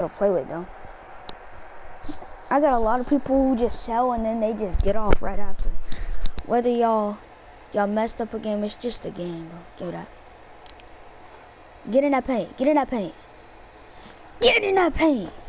to play with them. I got a lot of people who just sell and then they just get off right after. Whether y'all messed up a game, it's just a game, bro. Give me that. Get in that paint. Get in that paint. Get in that paint.